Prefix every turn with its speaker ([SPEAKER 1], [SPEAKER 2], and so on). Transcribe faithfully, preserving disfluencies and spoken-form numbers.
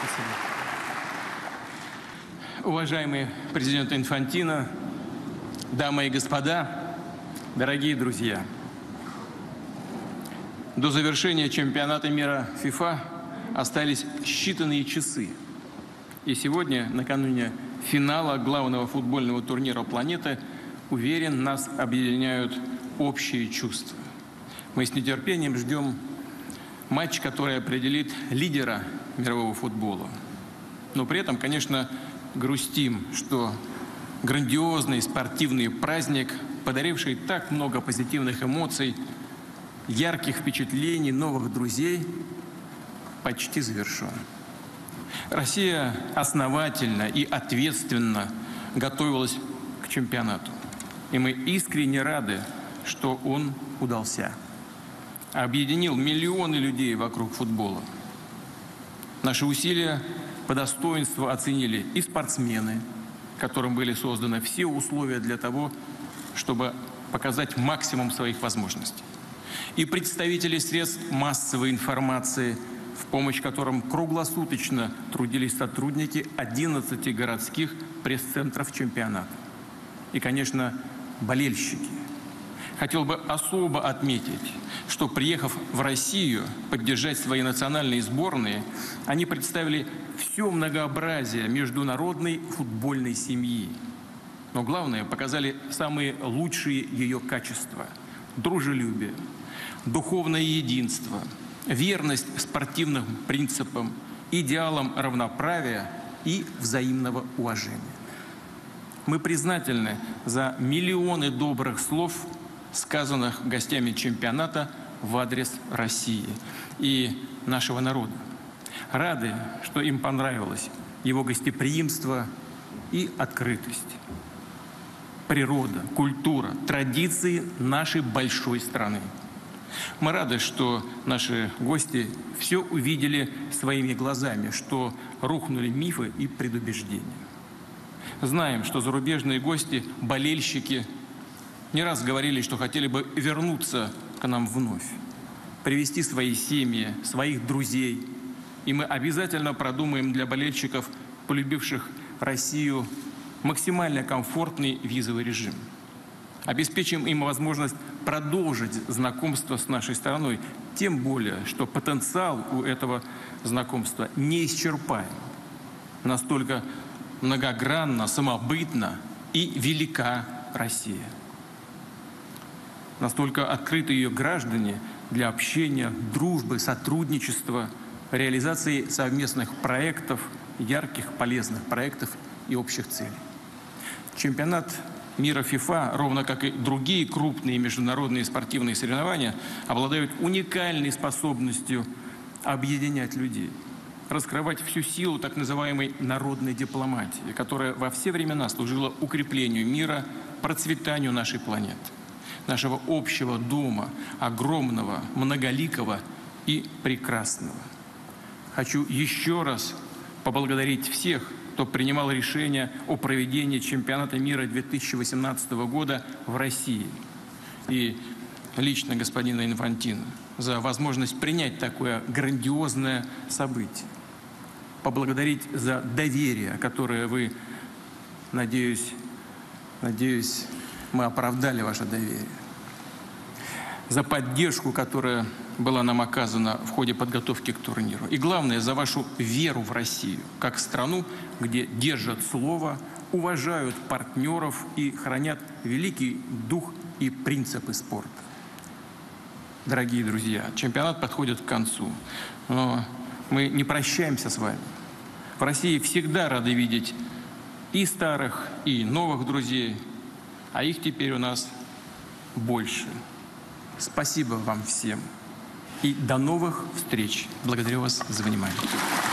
[SPEAKER 1] Уважаемый президент Инфантино, дамы и господа, дорогие друзья! До завершения чемпионата мира ФИФА остались считанные часы. И сегодня, накануне финала главного футбольного турнира планеты, уверен, нас объединяют общие чувства. Мы с нетерпением ждем матч, который определит лидера мирового футбола. Но при этом, конечно, грустим, что грандиозный спортивный праздник, подаривший так много позитивных эмоций, ярких впечатлений, новых друзей, почти завершен. Россия основательно и ответственно готовилась к чемпионату. И мы искренне рады, что он удался. Объединил миллионы людей вокруг футбола. Наши усилия по достоинству оценили и спортсмены, которым были созданы все условия для того, чтобы показать максимум своих возможностей, и представители средств массовой информации, в помощь которым круглосуточно трудились сотрудники одиннадцати городских пресс-центров чемпионата. И, конечно, болельщики. Хотел бы особо отметить, что, приехав в Россию поддержать свои национальные сборные, они представили все многообразие международной футбольной семьи. Но главное, показали самые лучшие ее качества: дружелюбие, духовное единство, верность спортивным принципам, идеалам равноправия и взаимного уважения. Мы признательны за миллионы добрых слов, сказанных гостями чемпионата в адрес России и нашего народа. Рады, что им понравилось его гостеприимство и открытость, природа, культура, традиции нашей большой страны. Мы рады, что наши гости все увидели своими глазами, что рухнули мифы и предубеждения. Знаем, что зарубежные гости, болельщики, не раз говорили, что хотели бы вернуться к нам вновь, привести свои семьи, своих друзей. И мы обязательно продумаем для болельщиков, полюбивших Россию, максимально комфортный визовый режим. Обеспечим им возможность продолжить знакомство с нашей страной, тем более, что потенциал у этого знакомства неисчерпаем. Настолько многогранна, самобытна и велика Россия. Настолько открыты ее граждане для общения, дружбы, сотрудничества, реализации совместных проектов, ярких, полезных проектов и общих целей. Чемпионат мира ФИФА, ровно как и другие крупные международные спортивные соревнования, обладают уникальной способностью объединять людей, раскрывать всю силу так называемой народной дипломатии, которая во все времена служила укреплению мира, процветанию нашей планеты, нашего общего дома, огромного, многоликого и прекрасного. Хочу еще раз поблагодарить всех, кто принимал решение о проведении чемпионата мира две тысячи восемнадцатого года в России. И лично господина Инфантино за возможность принять такое грандиозное событие. Поблагодарить за доверие, которое вы, надеюсь, надеюсь, мы оправдали ваше доверие. За поддержку, которая была нам оказана в ходе подготовки к турниру. И главное, за вашу веру в Россию, как страну, где держат слово, уважают партнеров и хранят великий дух и принципы спорта. Дорогие друзья, чемпионат подходит к концу, но мы не прощаемся с вами. В России всегда рады видеть и старых, и новых друзей, а их теперь у нас больше. Спасибо вам всем и до новых встреч. Благодарю вас за внимание.